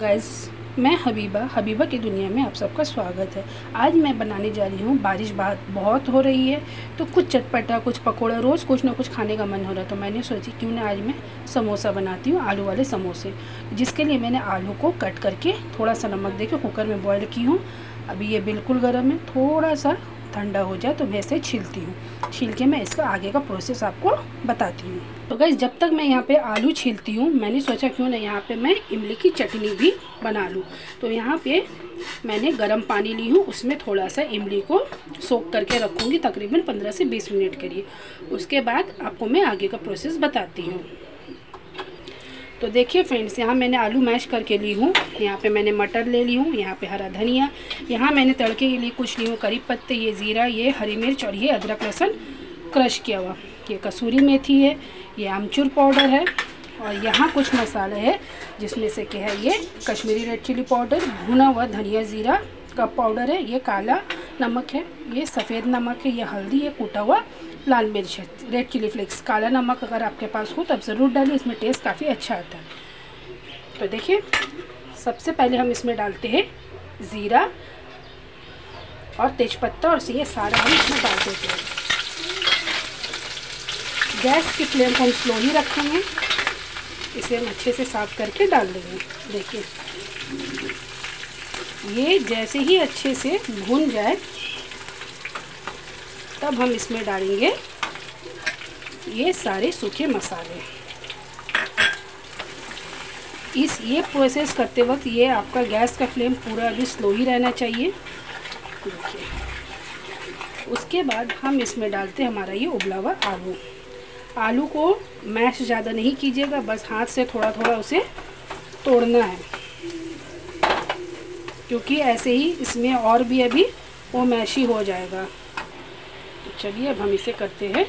Guys, मैं Habiba की दुनिया में आप सबका स्वागत है। आज मैं बनाने जा रही हूँ, बारिश बहुत हो रही है तो कुछ चटपटा, कुछ पकोड़ा, रोज़ कुछ ना कुछ खाने का मन हो रहा है। तो मैंने सोची क्यों ना आज मैं समोसा बनाती हूँ, आलू वाले समोसे। जिसके लिए मैंने आलू को कट करके थोड़ा सा नमक देके कुकर में बॉईल की हूँ। अभी ये बिल्कुल गर्म है, थोड़ा सा ठंडा हो जाए तो मैं इसे छीलती हूँ। छील के मैं इसका आगे का प्रोसेस आपको बताती हूँ। तो गाइस, जब तक मैं यहाँ पे आलू छीलती हूँ, मैंने सोचा क्यों ना यहाँ पे मैं इमली की चटनी भी बना लूँ। तो यहाँ पे मैंने गर्म पानी ली हूँ, उसमें थोड़ा सा इमली को सोक करके रखूँगी तकरीबन 15 से 20 मिनट के लिए। उसके बाद आपको मैं आगे का प्रोसेस बताती हूँ। तो देखिए फ्रेंड्स, यहाँ मैंने आलू मैश करके ली हूँ। यहाँ पे मैंने मटर ले ली हूँ, यहाँ पे हरा धनिया, यहाँ मैंने तड़के के लिए कुछ ली हूँ करी पत्ते, ये ज़ीरा, ये हरी मिर्च और ये अदरक लहसुन क्रश किया हुआ, ये कसूरी मेथी है, ये आमचूर पाउडर है और यहाँ कुछ मसाले हैं जिसमें से क्या है, ये कश्मीरी रेड चिली पाउडर, भुना हुआ धनिया ज़ीरा का पाउडर है, ये काला नमक है, ये सफ़ेद नमक है, ये हल्दी, ये कूटा हुआ लाल मिर्च है, रेड चिली फ्लेक्स। काला नमक अगर आपके पास हो तो आप ज़रूर डालिए, इसमें टेस्ट काफ़ी अच्छा आता है। तो देखिए, सबसे पहले हम इसमें डालते हैं ज़ीरा और तेज़पत्ता और ये सारा हम इसमें डाल देते हैं। गैस की फ्लेम को हम स्लो ही रखेंगे, इसे हम अच्छे से साफ़ करके डाल देंगे। देखिए, ये जैसे ही अच्छे से भून जाए तब हम इसमें डालेंगे ये सारे सूखे मसाले। ये प्रोसेस करते वक्त ये आपका गैस का फ्लेम पूरा अभी स्लो ही रहना चाहिए। देखिए, उसके बाद हम इसमें डालते हैं हमारा ये उबला हुआ आलू। आलू को मैश ज़्यादा नहीं कीजिएगा, बस हाथ से थोड़ा थोड़ा उसे तोड़ना है, क्योंकि ऐसे ही इसमें और भी अभी वो मैश ही हो जाएगा। तो चलिए, अब हम इसे करते हैं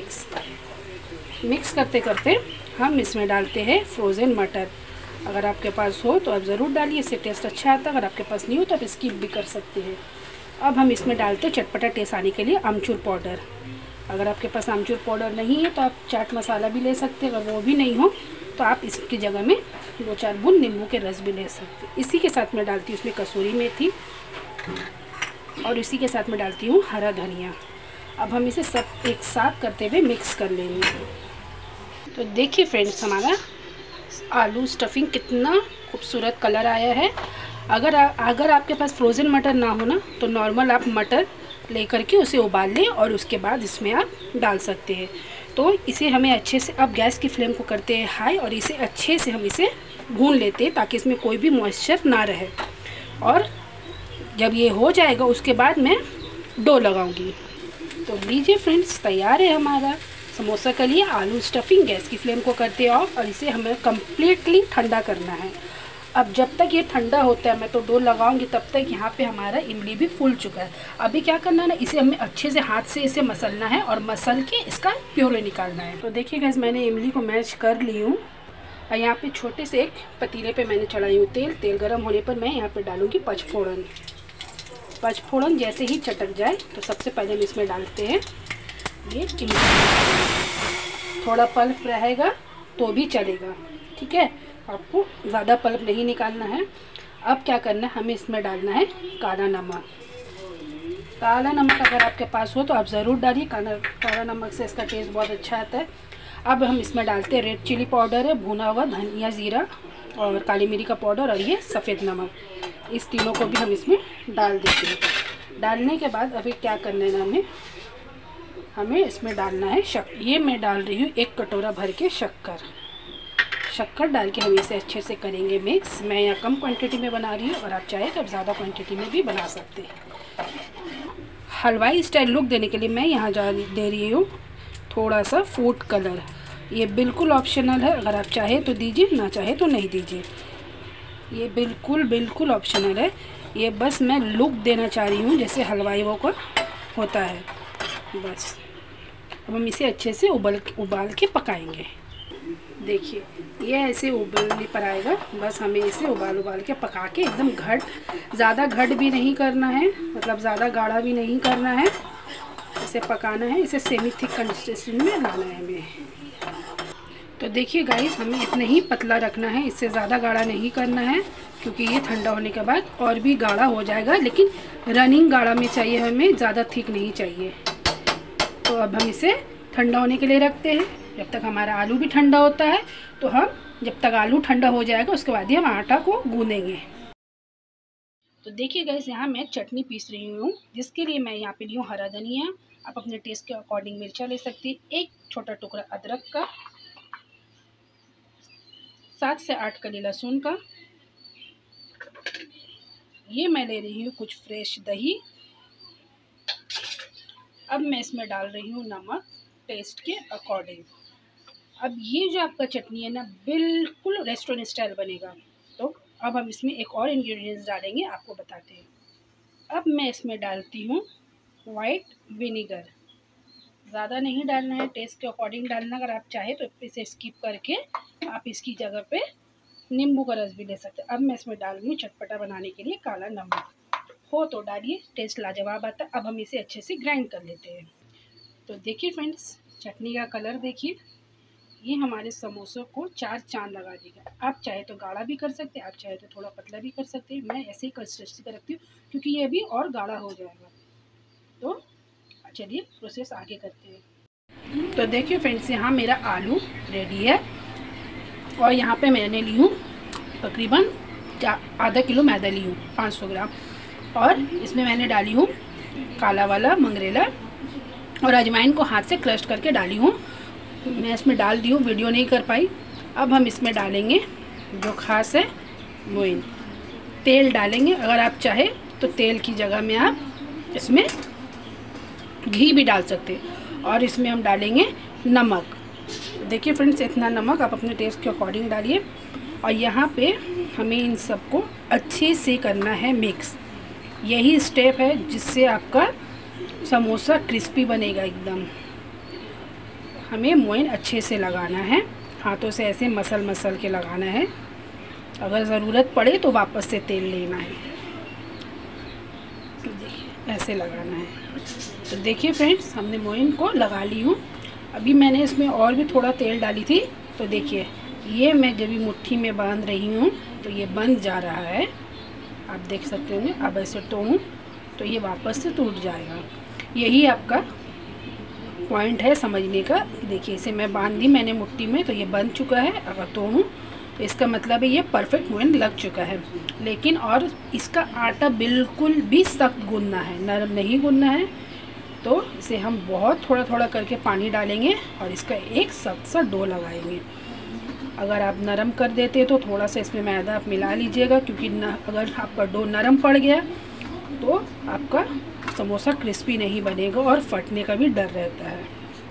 मिक्स करते करते हम इसमें डालते हैं फ्रोज़न मटर। अगर आपके पास हो तो आप ज़रूर डालिए, इससे टेस्ट अच्छा आता है। अगर आपके पास नहीं हो तो आप स्किप भी कर सकते हैं। अब हम इसमें डालते हैं चटपटा टेस्ट आने के लिए आमचूर पाउडर। अगर आपके पास आमचूर पाउडर नहीं है तो आप चाट मसाला भी ले सकते हैं। अगर वो भी नहीं हो तो आप इसकी जगह में 2-4 बूंद नींबू के रस भी ले सकते हैं। इसी के साथ में डालती हूँ इसमें कसूरी मेथी और इसी के साथ में डालती हूँ हरा धनिया। अब हम इसे सब एक साथ करते हुए मिक्स कर लेंगे। तो देखिए फ्रेंड्स, हमारा आलू स्टफिंग कितना खूबसूरत कलर आया है। अगर आपके पास फ्रोज़न मटर ना हो ना तो नॉर्मल आप मटर लेकर के उसे उबाल लें और उसके बाद इसमें आप डाल सकते हैं। तो इसे हमें अच्छे से, अब गैस की फ्लेम को करते हैं हाई और इसे अच्छे से हम इसे भून लेते हैं ताकि इसमें कोई भी मॉइस्चर ना रहे। और जब ये हो जाएगा उसके बाद मैं डो लगाऊंगी। तो लीजिए फ्रेंड्स, तैयार है हमारा समोसा के लिए आलू स्टफिंग। गैस की फ्लेम को करते हैं ऑफ और इसे हमें कम्प्लीटली ठंडा करना है। अब जब तक ये ठंडा होता है, मैं तो डो लगाऊंगी, तब तक यहाँ पे हमारा इमली भी फूल चुका है। अभी क्या करना है ना, इसे हमें अच्छे से हाथ से इसे मसलना है और मसल के इसका प्यूरे निकालना है। तो देखिए गाइस, मैंने इमली को मैश कर ली हूँ और यहाँ पे छोटे से एक पतीले पे मैंने चढ़ाई हूँ तेल गर्म होने पर मैं यहाँ पे डालूँगी पचफोड़न। जैसे ही चटक जाए तो सबसे पहले हम इसमें डालते हैं ये इमली। थोड़ा पल्प रहेगा तो भी चलेगा, ठीक है, आपको ज़्यादा पल्प नहीं निकालना है। अब क्या करना है, हमें इसमें डालना है काला नमक। काला नमक अगर आपके पास हो तो आप ज़रूर डालिए, काला नमक से इसका टेस्ट बहुत अच्छा आता है। अब हम इसमें डालते हैं रेड चिली पाउडर है, भुना हुआ धनिया ज़ीरा और काली मिर्च का पाउडर और ये सफ़ेद नमक। इस तीनों को भी हम इसमें डाल देते हैं। डालने के बाद अभी क्या करना है ना, हमें इसमें डालना है शक्कर। ये मैं डाल रही हूँ 1 कटोरा भर के शक्कर डाल के हम इसे अच्छे से करेंगे मिक्स। मैं यहाँ कम क्वांटिटी में बना रही हूँ और आप चाहे तो आप ज़्यादा क्वांटिटी में भी बना सकते हैं। हलवाई स्टाइल लुक देने के लिए मैं यहाँ दे रही हूँ थोड़ा सा फूड कलर। ये बिल्कुल ऑप्शनल है, अगर आप चाहे तो दीजिए, ना चाहे तो नहीं दीजिए। ये बिल्कुल ऑप्शनल है। ये बस मैं लुक देना चाह रही हूँ जैसे हलवाइयों का होता है, बस। अब हम इसे अच्छे से उबाल के पकाएंगे। देखिए, ये ऐसे उबलने पर आएगा, बस हमें इसे उबाल के पका के एकदम ज़्यादा घट भी नहीं करना है, मतलब ज़्यादा गाढ़ा भी नहीं करना है। इसे पकाना है, इसे सेमी थिक कंसिस्टेंसी में लाना है हमें। तो देखिए गाइस, हमें इतना ही पतला रखना है, इससे ज़्यादा गाढ़ा नहीं करना है, क्योंकि ये ठंडा होने के बाद और भी गाढ़ा हो जाएगा। लेकिन रनिंग गाढ़ा में चाहिए हमें, ज़्यादा थिक नहीं चाहिए। तो अब हम इसे ठंडा होने के लिए रखते हैं। जब तक हमारा आलू भी ठंडा होता है, तो हम जब तक आलू ठंडा हो जाएगा उसके बाद ही हम आटा को गूँधेंगे। तो देखिए गाइस, यहाँ मैं चटनी पीस रही हूँ, जिसके लिए मैं यहाँ पे ली हूँ हरा धनिया। आप अपने टेस्ट के अकॉर्डिंग मिर्चा ले सकती हैं। एक छोटा टुकड़ा अदरक का, 7 से 8 कली लहसुन का। ये मैं ले रही हूँ कुछ फ्रेश दही। अब मैं इसमें डाल रही हूँ नमक टेस्ट के अकॉर्डिंग। अब ये जो आपका चटनी है ना, बिल्कुल रेस्टोरेंट स्टाइल बनेगा। तो अब हम इसमें एक और इंग्रेडिएंट्स डालेंगे, आपको बताते हैं। अब मैं इसमें डालती हूँ वाइट विनेगर। ज़्यादा नहीं डालना है, टेस्ट के अकॉर्डिंग डालना। अगर आप चाहे तो इसे स्किप करके आप इसकी जगह पे नींबू का रस भी ले सकते हैं। अब मैं इसमें डाल रही हूँ चटपटा बनाने के लिए काला नमक। हो तो डालिए, टेस्ट लाजवाब आता है। अब हम इसे अच्छे से ग्राइंड कर लेते हैं। तो देखिए फ्रेंड्स, चटनी का कलर देखिए, ये हमारे समोसों को 4 चांद लगा देगा। आप चाहे तो गाढ़ा भी कर सकते हैं, आप चाहे तो थोड़ा पतला भी कर सकते हैं। मैं ऐसे ही कंसिस्टेंसी का रखती हूँ, क्योंकि ये अभी और गाढ़ा हो जाएगा। तो चलिए प्रोसेस आगे करते हैं। तो देखिए फ्रेंड्स, यहाँ मेरा आलू रेडी है और यहाँ पे मैंने ली हूँ तकरीबन आधा किलो मैदा ली हूँ, 500 ग्राम। और इसमें मैंने डाली हूँ काला वाला मंगरेला और अजवाइन को हाथ से क्रश करके डाली हूँ। मैं इसमें डाल दी हूँ, वीडियो नहीं कर पाई। अब हम इसमें डालेंगे जो खास है मोइन। तेल डालेंगे, अगर आप चाहे तो तेल की जगह में आप इसमें घी भी डाल सकते हैं। और इसमें हम डालेंगे नमक। देखिए फ्रेंड्स, इतना नमक आप अपने टेस्ट के अकॉर्डिंग डालिए। और यहाँ पे हमें इन सबको अच्छे से करना है मिक्स। यही स्टेप है जिससे आपका समोसा क्रिस्पी बनेगा एकदम। हमें मोइन अच्छे से लगाना है, हाथों से ऐसे मसल के लगाना है। अगर ज़रूरत पड़े तो वापस से तेल लेना है। देखिए ऐसे लगाना है। तो देखिए फ्रेंड्स, हमने मोइन को लगा ली हूँ। अभी मैंने इसमें और भी थोड़ा तेल डाली थी। तो देखिए ये मैं जब भी मुट्ठी में बांध रही हूँ तो ये बंध जा रहा है, आप देख सकते होंगे। अब ऐसे तोड़ूँ तो ये वापस से टूट जाएगा। यही आपका पॉइंट है समझने का। देखिए इसे मैं बांध दी मैंने मुट्ठी में, तो ये बंध चुका है। अगर तोड़ूँ तो इसका मतलब है ये परफेक्ट मोइन लग चुका है। लेकिन और इसका आटा बिल्कुल भी सख्त गूंदना है, नरम नहीं गूंदना है। तो इसे हम बहुत थोड़ा थोड़ा करके पानी डालेंगे और इसका एक सख्त सा डो लगाएंगे। अगर आप नरम कर देते तो थोड़ा सा इसमें मैदा आप मिला लीजिएगा, क्योंकि अगर आपका डो नरम पड़ गया तो आपका समोसा क्रिस्पी नहीं बनेगा और फटने का भी डर रहता है।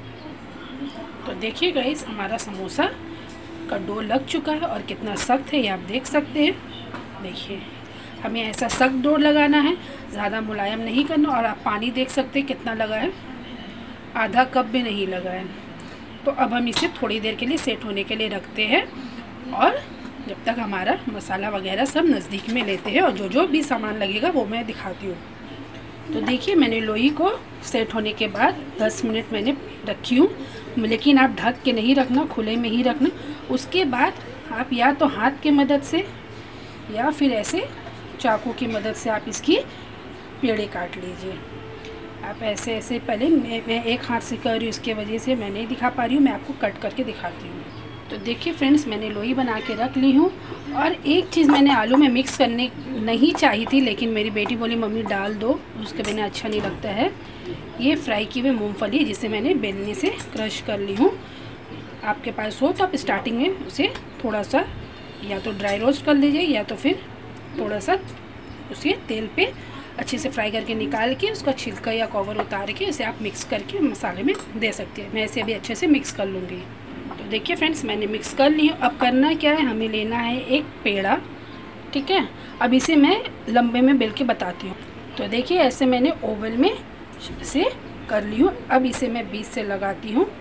तो देखिए गाइस, हमारा समोसा का डो लग चुका है और कितना सख्त है ये आप देख सकते हैं। देखिए हमें ऐसा सख्त डो लगाना है, ज़्यादा मुलायम नहीं करना। और आप पानी देख सकते हैं कितना लगा है, आधा कप भी नहीं लगा है। तो अब हम इसे थोड़ी देर के लिए सेट होने के लिए रखते हैं, और जब तक हमारा मसाला वगैरह सब नज़दीक में लेते हैं। और जो जो भी सामान लगेगा वो मैं दिखाती हूँ। तो देखिए मैंने लोई को सेट होने के बाद 10 मिनट मैंने रखी हूँ, लेकिन आप ढक के नहीं रखना, खुले में ही रखना। उसके बाद आप या तो हाथ की मदद से या फिर ऐसे चाकू की मदद से आप इसकी पेड़े काट लीजिए। आप ऐसे ऐसे, पहले मैं एक हाथ से कर रही हूँ, इसके वजह से मैं नहीं दिखा पा रही हूँ, मैं आपको कट करके दिखाती हूँ। तो देखिए फ्रेंड्स, मैंने लोई बना के रख ली हूँ। और एक चीज़ मैंने आलू में मिक्स करने नहीं चाहिए थी, लेकिन मेरी बेटी बोली मम्मी डाल दो, उसके बिना अच्छा नहीं लगता है। ये फ्राई की हुई मूंगफली, जिसे मैंने बेलने से क्रश कर ली हूँ। आपके पास हो तो आप स्टार्टिंग में उसे थोड़ा सा या तो ड्राई रोस्ट कर लीजिए, या तो फिर थोड़ा सा उसे तेल पे अच्छे से फ्राई करके निकाल के उसका छिलका या कवर उतार के इसे आप मिक्स करके मसाले में दे सकते हैं। मैं इसे अभी अच्छे से मिक्स कर लूँगी। तो देखिए फ्रेंड्स, मैंने मिक्स कर ली हूँ। अब करना क्या है, हमें लेना है एक पेड़ा, ठीक है। अब इसे मैं लंबे में बेल के बताती हूँ। तो देखिए ऐसे मैंने ओवल में इसे कर ली हूँ। अब इसे मैं बीच से लगाती हूँ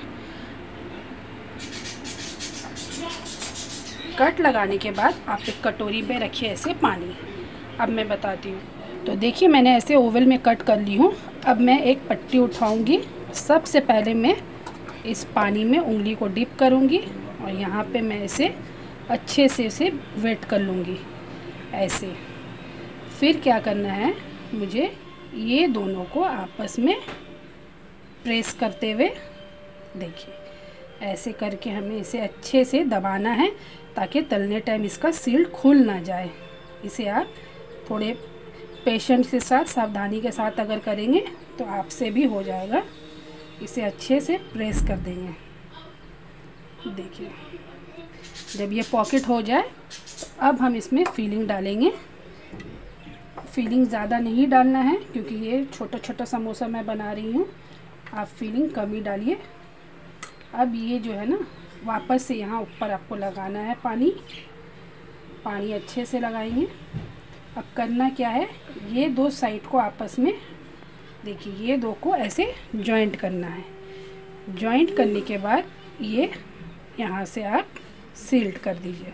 कट लगाने के बाद आप एक कटोरी पे रखिए ऐसे पानी। अब मैं बताती हूँ। तो देखिए मैंने ऐसे ओवल में कट कर ली हूँ। अब मैं एक पट्टी उठाऊँगी। सबसे पहले मैं इस पानी में उंगली को डिप करूँगी और यहाँ पे मैं इसे अच्छे से इसे वेट कर लूँगी ऐसे। फिर क्या करना है, मुझे ये दोनों को आपस में प्रेस करते हुए, देखिए ऐसे करके हमें इसे अच्छे से दबाना है ताकि तलने टाइम इसका सील खुल ना जाए। इसे आप थोड़े पेशेंस के साथ, सावधानी के साथ अगर करेंगे तो आपसे भी हो जाएगा। इसे अच्छे से प्रेस कर देंगे। देखिए जब ये पॉकेट हो जाए तो अब हम इसमें फिलिंग डालेंगे। फिलिंग ज़्यादा नहीं डालना है क्योंकि ये छोटा छोटा समोसा मैं बना रही हूँ, आप फिलिंग कम ही डालिए। अब ये जो है ना, वापस से यहाँ ऊपर आपको लगाना है पानी अच्छे से लगाएंगे। अब करना क्या है, ये दो साइड को आपस में, देखिए ये दो को ऐसे जॉइंट करना है। जॉइंट करने के बाद ये यहाँ से आप सील्ड कर दीजिए,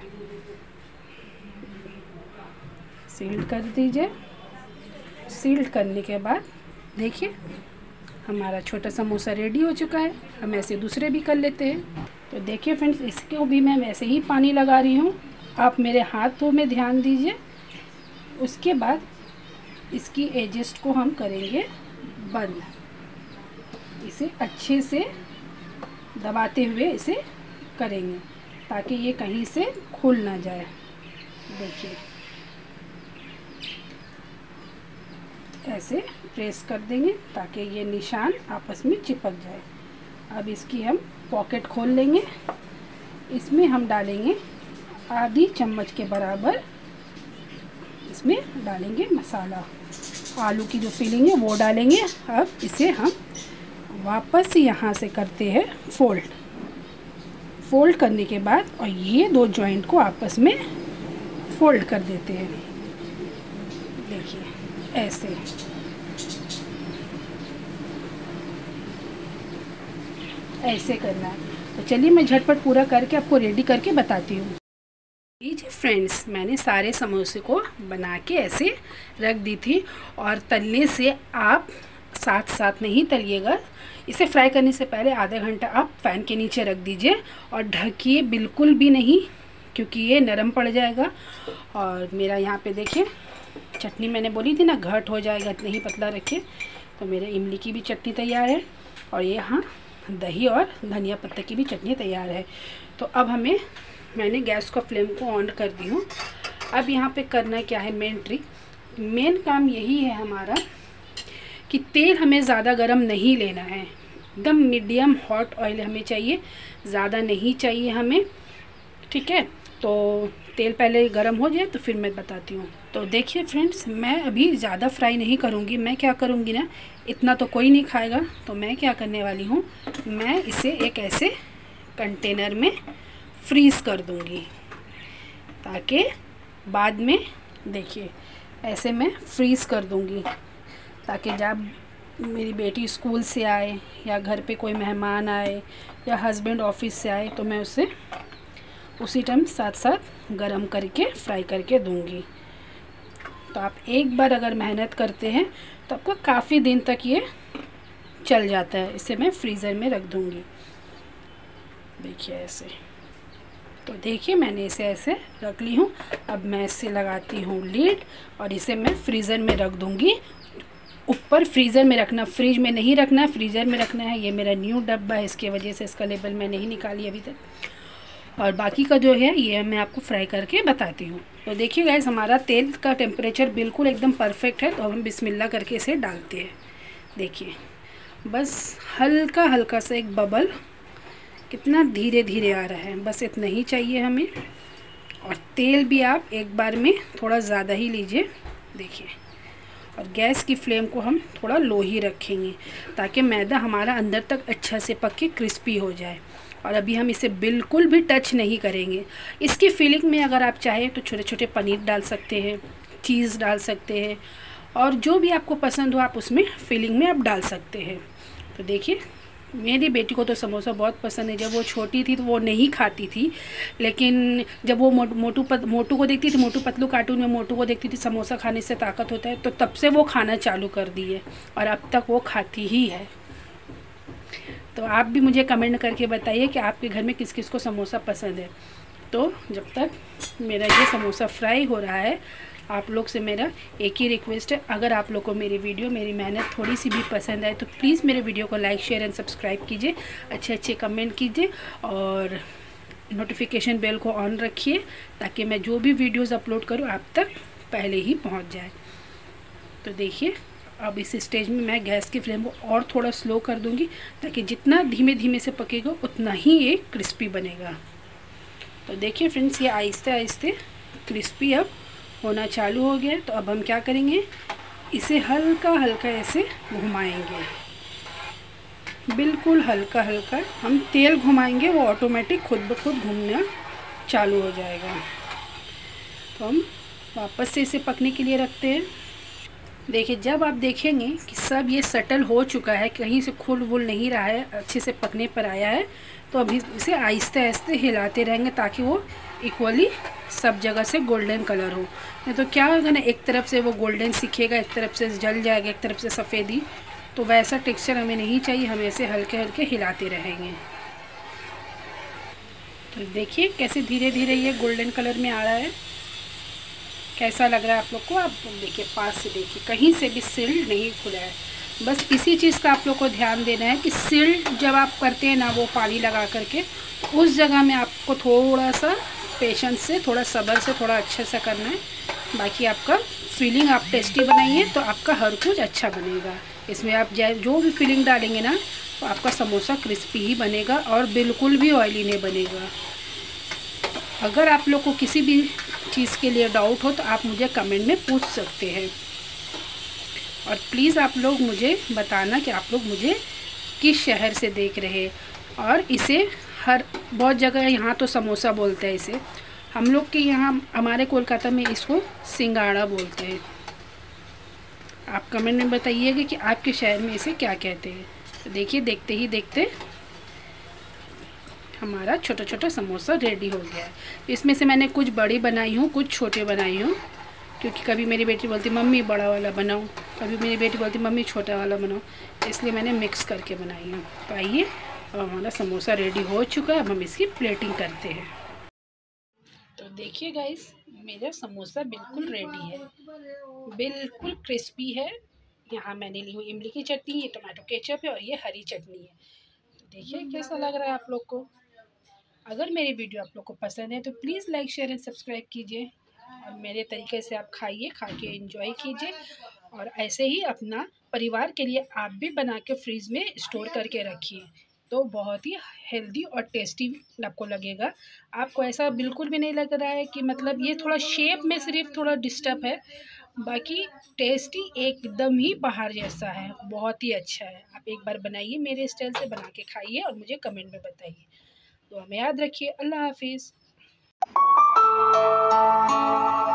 सील्ड कर दीजिए। सील्ड करने के बाद देखिए हमारा छोटा समोसा रेडी हो चुका है। हम ऐसे दूसरे भी कर लेते हैं। तो देखिए फ्रेंड्स, इसको भी मैं वैसे ही पानी लगा रही हूँ, आप मेरे हाथों में ध्यान दीजिए। उसके बाद इसकी एजेस को हम करेंगे बंद, इसे अच्छे से दबाते हुए इसे करेंगे ताकि ये कहीं से खुल ना जाए। देखिए ऐसे प्रेस कर देंगे ताकि ये निशान आपस में चिपक जाए। अब इसकी हम पॉकेट खोल लेंगे। इसमें हम डालेंगे आधी चम्मच के बराबर, इसमें डालेंगे मसाला, आलू की जो फिलिंग है वो डालेंगे। अब इसे हम वापस यहाँ से करते हैं फोल्ड करने के बाद, और ये दो जॉइंट को आपस में फोल्ड कर देते हैं। देखिए ऐसे करना है। तो चलिए मैं झटपट पूरा करके आपको रेडी करके बताती हूँ। लीजिए फ्रेंड्स, मैंने सारे समोसे को बना के ऐसे रख दी थी, और तलने से आप साथ साथ नहीं तलिएगा। इसे फ्राई करने से पहले आधा घंटा आप फ़ैन के नीचे रख दीजिए और ढकिए बिल्कुल भी नहीं, क्योंकि ये नरम पड़ जाएगा। और मेरा यहाँ पे देखिए चटनी मैंने बोली थी ना घट हो जाएगा, इतना ही पतला रखिए। तो मेरे इमली की भी चटनी तैयार है, और ये यहाँ दही और धनिया पत्ते की भी चटनी तैयार है। तो अब मैंने गैस का फ्लेम को ऑन कर दी हूँ। अब यहाँ पे करना क्या है, मेन काम यही है हमारा कि तेल हमें ज़्यादा गरम नहीं लेना है, एकदम मीडियम हॉट ऑयल हमें चाहिए, ज़्यादा नहीं चाहिए हमें, ठीक है। तो तेल पहले गरम हो जाए तो फिर मैं बताती हूँ। तो देखिए फ्रेंड्स, मैं अभी ज़्यादा फ्राई नहीं करूँगी। मैं क्या करूँगी ना, इतना तो कोई नहीं खाएगा, तो मैं क्या करने वाली हूँ, मैं इसे एक ऐसे कंटेनर में फ्रीज़ कर दूँगी ताकि बाद में, देखिए ऐसे मैं फ्रीज़ कर दूँगी ताकि जब मेरी बेटी स्कूल से आए या घर पे कोई मेहमान आए या हस्बैंड ऑफिस से आए तो मैं उसे उसी टाइम साथ साथ गरम करके फ्राई करके दूंगी। तो आप एक बार अगर मेहनत करते हैं तो आपको काफ़ी दिन तक ये चल जाता है। इसे मैं फ्रीज़र में रख दूंगी, देखिए ऐसे। तो देखिए मैंने इसे ऐसे रख ली हूँ। अब मैं इसे लगाती हूँ लीड और इसे मैं फ्रीज़र में रख दूंगी। ऊपर फ्रीज़र में रखना, फ्रिज में नहीं रखना, फ्रीज़र में रखना है। ये मेरा न्यू डब्बा है, इसके वजह से इसका लेबल मैं नहीं निकाली अभी तक। और बाकी का जो है ये मैं आपको फ्राई करके बताती हूँ। तो देखिए गाइस, हमारा तेल का टेम्परेचर बिल्कुल एकदम परफेक्ट है। तो हम बिस्मिल्लाह करके इसे डालते हैं। देखिए बस हल्का हल्का सा एक बबल कितना धीरे धीरे आ रहा है, बस इतना ही चाहिए हमें। और तेल भी आप एक बार में थोड़ा ज़्यादा ही लीजिए, देखिए। और गैस की फ्लेम को हम थोड़ा लो ही रखेंगे ताकि मैदा हमारा अंदर तक अच्छा से पक के क्रिस्पी हो जाए। और अभी हम इसे बिल्कुल भी टच नहीं करेंगे। इसकी फीलिंग में अगर आप चाहें तो छोटे छोटे पनीर डाल सकते हैं, चीज़ डाल सकते हैं, और जो भी आपको पसंद हो आप उसमें फीलिंग में आप डाल सकते हैं। तो देखिए मेरी बेटी को तो समोसा बहुत पसंद है। जब वो छोटी थी तो वो नहीं खाती थी, लेकिन जब वो मोटू को देखती थी, मोटू पतलू कार्टून में मोटू को देखती थी समोसा खाने से ताकत होता है, तो तब से वो खाना चालू कर दी है और अब तक वो खाती ही है। तो आप भी मुझे कमेंट करके बताइए कि आपके घर में किस किस को समोसा पसंद है। तो जब तक मेरा ये समोसा फ्राई हो रहा है, आप लोग से मेरा एक ही रिक्वेस्ट है, अगर आप लोग को मेरी वीडियो, मेरी मेहनत थोड़ी सी भी पसंद आए तो प्लीज़ मेरे वीडियो को लाइक, शेयर एंड सब्सक्राइब कीजिए, अच्छे अच्छे कमेंट कीजिए और नोटिफिकेशन बेल को ऑन रखिए ताकि मैं जो भी वीडियोस अपलोड करूं आप तक पहले ही पहुंच जाए। तो देखिए, अब इस स्टेज में मैं गैस की फ्लेम को और थोड़ा स्लो कर दूंगी ताकि जितना धीमे धीमे से पकेगा उतना ही ये क्रिस्पी बनेगा। तो देखिए फ्रेंड्स, ये आहिस्ते आहिस्ते क्रिस्पी अब होना चालू हो गया। तो अब हम क्या करेंगे, इसे हल्का हल्का ऐसे घुमाएंगे, बिल्कुल हल्का हल्का हम तेल घुमाएंगे, वो ऑटोमेटिक खुद ब खुद घूमना चालू हो जाएगा। तो हम वापस से इसे पकने के लिए रखते हैं। देखिए, जब आप देखेंगे कि सब ये सटल हो चुका है, कहीं से खुल वुल नहीं रहा है, अच्छे से पकने पर आया है, तो अभी इसे आहिस्ते आहिस्ते हिलाते रहेंगे ताकि वो इक्वली सब जगह से गोल्डन कलर हो। नहीं तो क्या होगा ना, एक तरफ से वो गोल्डन सीखेगा, एक तरफ से जल जाएगा, एक तरफ से सफ़ेदी, तो वैसा टेक्सचर हमें नहीं चाहिए। हम ऐसे हल्के हल्के हिलाते रहेंगे। तो देखिए कैसे धीरे धीरे ये गोल्डन कलर में आ रहा है। कैसा लग रहा है आप लोग को? आप देखिए, पास से देखिए, कहीं से भी सिल नहीं खुला है। बस इसी चीज़ का आप लोग को ध्यान देना है कि सिल जब आप करते हैं ना, वो पानी लगा करके, उस जगह में आपको थोड़ा सा पेशेंस से, थोड़ा सब्र से, थोड़ा अच्छे से करना है। बाकी आपका फीलिंग आप टेस्टी बनाइए तो आपका हर कुछ अच्छा बनेगा। इसमें आप जो भी फीलिंग डालेंगे ना, तो आपका समोसा क्रिस्पी ही बनेगा और बिल्कुल भी ऑयली नहीं बनेगा। अगर आप लोग को किसी भी चीज़ के लिए डाउट हो तो आप मुझे कमेंट में पूछ सकते हैं। और प्लीज़ आप लोग मुझे बताना कि आप लोग मुझे किस शहर से देख रहे हैं। और इसे बहुत जगह यहाँ तो समोसा बोलते हैं इसे, हम लोग के यहाँ, हमारे कोलकाता में इसको सिंगाड़ा बोलते हैं। आप कमेंट में बताइएगा कि आपके शहर में इसे क्या कहते हैं। तो देखिए, देखते ही देखते हमारा छोटा छोटा समोसा रेडी हो गया है। इसमें से मैंने कुछ बड़ी बनाई हूँ, कुछ छोटे बनाई हूँ, क्योंकि कभी मेरी बेटी बोलती मम्मी बड़ा वाला बनाओ, कभी मेरी बेटी बोलती मम्मी छोटा वाला बनाओ, इसलिए मैंने मिक्स करके बनाई हूँ। तो आइए, अब हमारा समोसा रेडी हो चुका है। अब हम इसकी प्लेटिंग करते हैं। तो देखिए गाइस, मेरा समोसा बिल्कुल रेडी है, बिल्कुल क्रिस्पी है। यहाँ मैंने ली हुई इमली की चटनी, ये टमाटो केचप है और ये हरी चटनी है। तो देखिए कैसा लग रहा है आप लोग को। अगर मेरी वीडियो आप लोग को पसंद है तो please like, share and subscribe कीजिए और मेरे तरीके से आप खाइए, खा के एंजॉय कीजिए। और ऐसे ही अपना परिवार के लिए आप भी बना के फ्रीज में स्टोर करके रखिए, तो बहुत ही हेल्दी और टेस्टी आपको लगेगा। आपको ऐसा बिल्कुल भी नहीं लग रहा है कि मतलब ये थोड़ा शेप में सिर्फ थोड़ा डिस्टर्ब है, बाकी टेस्टी एकदम ही बाहर जैसा है, बहुत ही अच्छा है। आप एक बार बनाइए, मेरे स्टाइल से बना के खाइए और मुझे कमेंट में बताइए। तो हमें याद रखिए। अल्लाह हाफिज़।